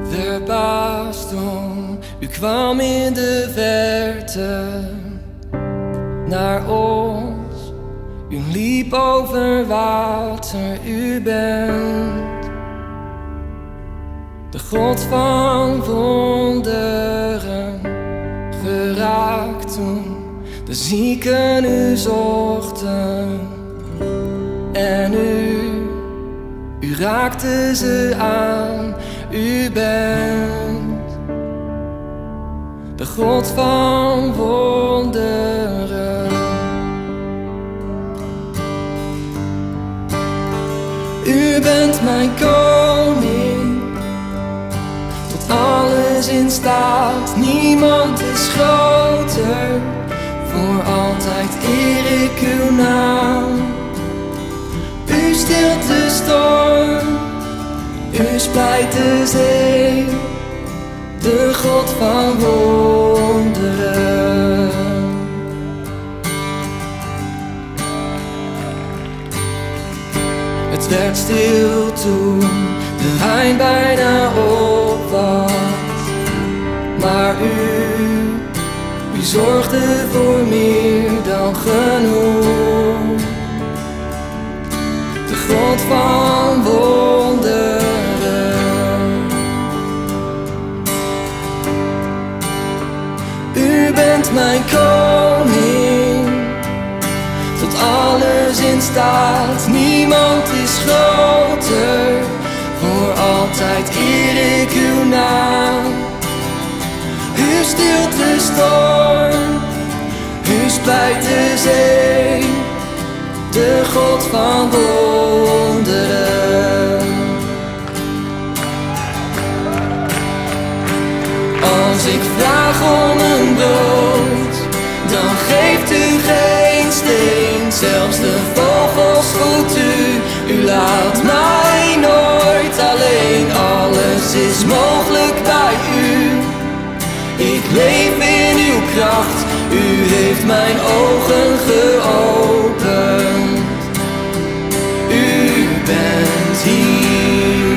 Verbaasd om, u kwam in de verte naar ons. U liep over water, u bent de God van wonderen. Geraakt toen de zieken u zochten en u raakte ze aan. U bent de God van wonderen. U bent mijn koning, tot alles in staat. Niemand is groter, voor altijd eer ik uw naam. U stilt de storm, u splijt de zee, de God van wonderen. Het werd stil toen de wijn bijna op was, maar u zorgde voor meer dan genoeg. De God van wonderen. U bent mijn koning, tot alles in staat. Niemand is groter, voor altijd eer ik uw naam. U stilt de storm, u splijt de zee, de God van wonderen. Als ik vraag om een brood, dan geeft u geen steen. Zelfs de vogels voedt u laat mij nooit alleen. Alles is mogelijk bij u, ik leef in uw kracht. U heeft mijn ogen geopend. U bent hier.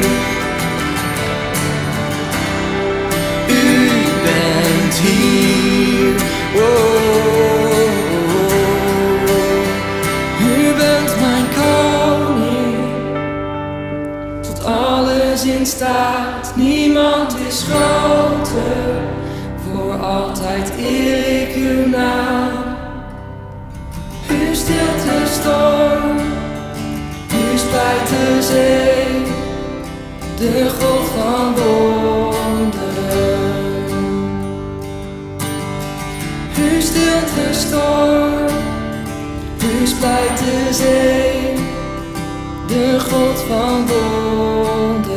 U bent hier. Oh. U bent mijn koning, tot alles in staat. Niemand is groter, voor altijd eer ik uw naam. U stilt de storm, u splijt de zee, de God van wonderen. U stilt de storm, u splijt de zee, de God van wonderen.